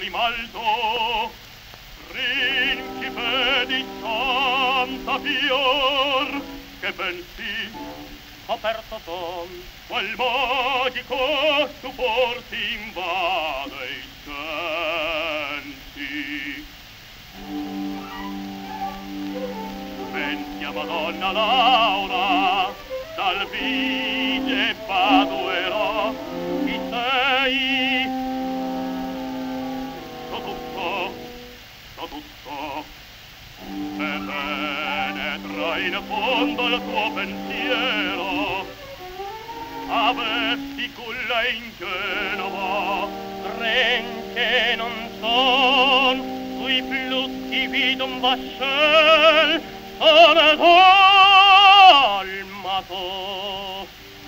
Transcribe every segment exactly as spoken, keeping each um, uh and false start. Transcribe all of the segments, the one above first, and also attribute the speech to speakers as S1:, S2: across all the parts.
S1: rimalto, principe di Santa Fior, che pensi, aperto son, qual magico stupor ti invade i sensi. Pensi a Madonna Laura, dal vige Paduera, chi sei? So tutto, so tutto, e penetra in fondo il tuo pensiero. Avesti culla in Genova, ren che non son, sui flutti vide un vascel, sono dalmato.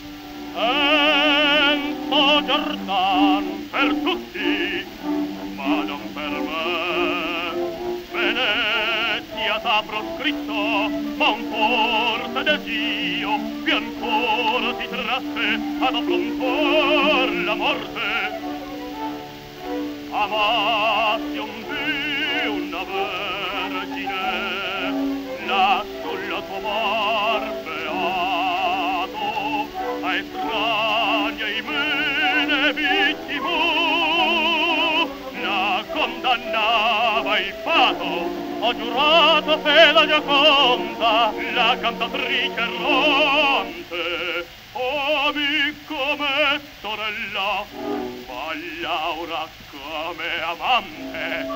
S1: Enzo Giordan per tutti, ma non per me. Venezia t'ha proscritto, ma un forte desio più ancora ti trasse ad affrontar la morte. Amassi un Dio, una vergine, là sulla tua mar beato, a estranei mene vittimo, la condannava il fato. Ho giurato fede Gioconda, la cantatrice errante, amico me sorella, ma Laura come amante.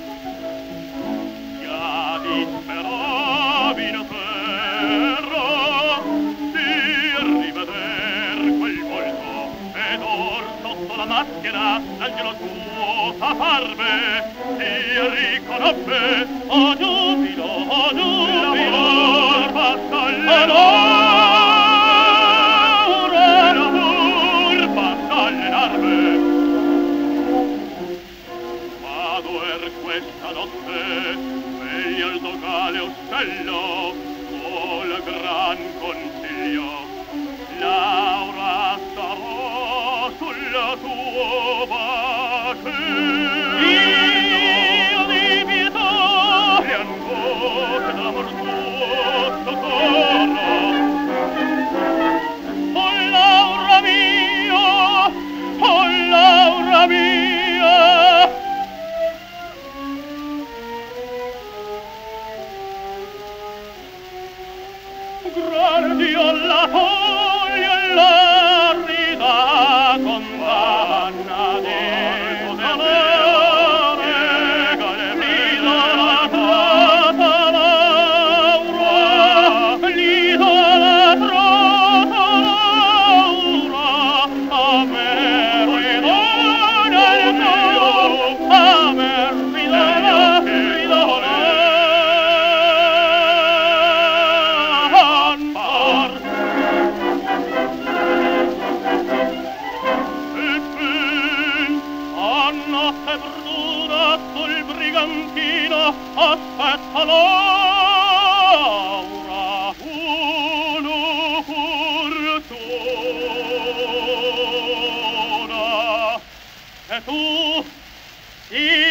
S1: Già disperavi in terra di riveder quel volto, ed or sotto la maschera l'angelo tuo t'apparve, ti riconobbe. Oh giubilo, oh giubilo, l'amor passa l'amore, l'amor passa alle larve. Paduer questa notte vegli al dogale ostello col gran consiglio. Laura sarò sulla tua bache. Io di pietà le angosce d'amor tuo socorro. Oh Laura mia, oh Laura mia, grandi alla foglia e l'arida condanna di d'amore, l'idolatrata Laura, l'idolatrata Laura, a me ridona il mio, a me ridona, ridona. Sul brigantino aspetta Laura un'opportuna, e tu, sì,